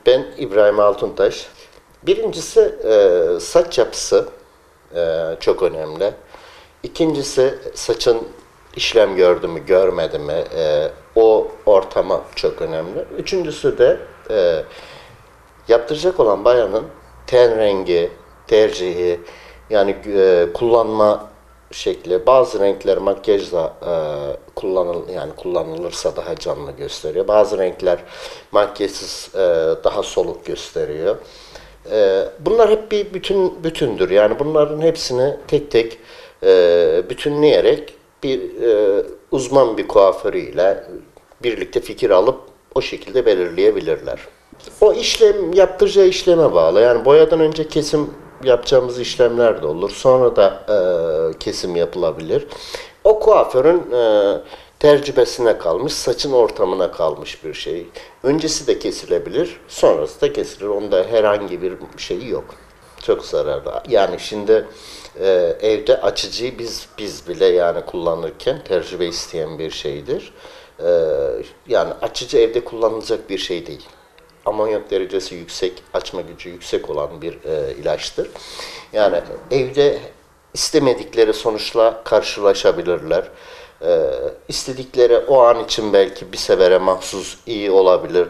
Ben İbrahim Altuntaş. Birincisi saç yapısı çok önemli. İkincisi saçın işlem gördü mü görmedi mi o ortama çok önemli. Üçüncüsü de yaptıracak olan bayanın ten rengi, tercihi yani kullanma şekli. Bazı renkler makyajla kullanılırsa daha canlı gösteriyor. Bazı renkler makyajsız daha soluk gösteriyor. Bunlar hep bir bütündür. Yani bunların hepsini tek tek bütünleyerek bir uzman bir kuaförüyle birlikte fikir alıp o şekilde belirleyebilirler. O işlem yaptıracağı işleme bağlı. Yani boyadan önce kesim yapacağımız işlemler de olur. Sonra da kesim yapılabilir. O kuaförün tecrübesine kalmış, saçın ortamına kalmış bir şey. Öncesi de kesilebilir, sonrası da kesilir. Onda herhangi bir şey yok. Çok zararlı. Yani şimdi evde açıcıyı biz bile yani kullanırken tecrübe isteyen bir şeydir. Yani açıcı evde kullanılacak bir şey değil. Amonyak derecesi yüksek, açma gücü yüksek olan bir ilaçtır. Yani evde istemedikleri sonuçla karşılaşabilirler. İstedikleri o an için belki bir sefere mahsus iyi olabilir.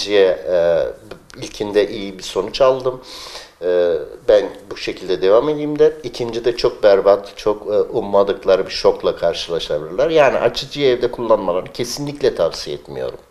İlkinde iyi bir sonuç aldım. Ben bu şekilde devam edeyim der. İkincide çok berbat, çok ummadıkları bir şokla karşılaşabilirler. Yani açıcıyı evde kullanmalarını kesinlikle tavsiye etmiyorum.